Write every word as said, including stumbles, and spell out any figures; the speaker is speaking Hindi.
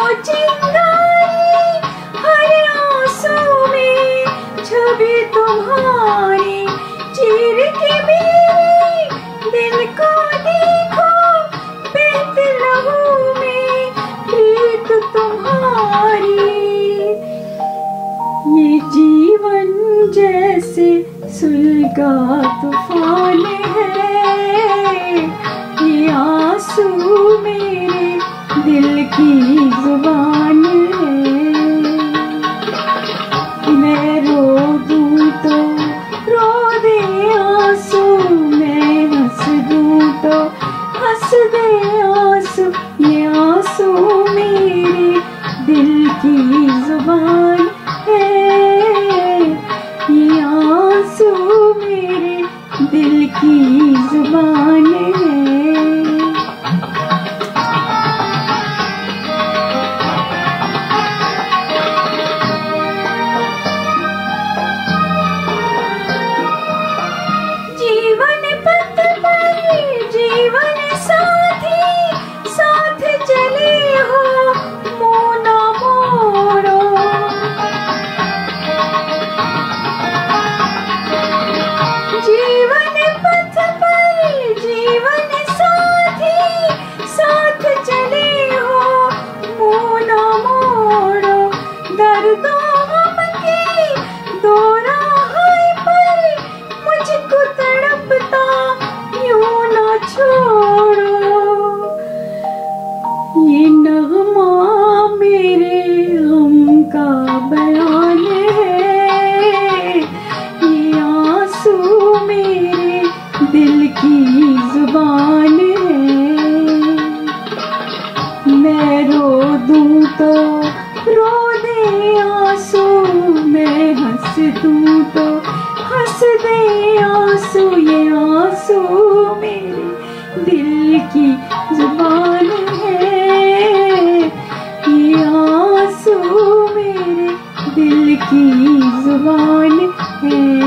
चिंगारी हर आंसू में छवि तुम्हारी चीर के मेरे दिल को देखो बहते लहू में प्रीत तुम्हारी। ये जीवन जैसे सुलगा तूफान है, ये आंसू मेरे दिल की जुबान है। मैं रो दूं तो रो दे आंसू, मैं हंस दूं तो हंस दे आंसू, ये आंसू मेरे दिल की जुबान है, ये आंसू मेरे दिल की जुबान है। जीवन पथ पर जीवन साथी साथ चले हो मुँह न मोड़ो। जीवन पथ पर जीवन साथी साथ चले हो मुँह न मोड़ो। दर्दों गम के दो राहें पर मुझको तड़पता यूं न छोड़ो। ये नगमा मेरे गम का बयान है, ये आंसू मेरे दिल की जुबान है। मैं रो दूं तो रो दे आंसू, मैं हंस दूं तो हंस दे आंसू, ये आंसू मेरे दिल की जुबान है, ये आंसू मेरे दिल की जुबान है।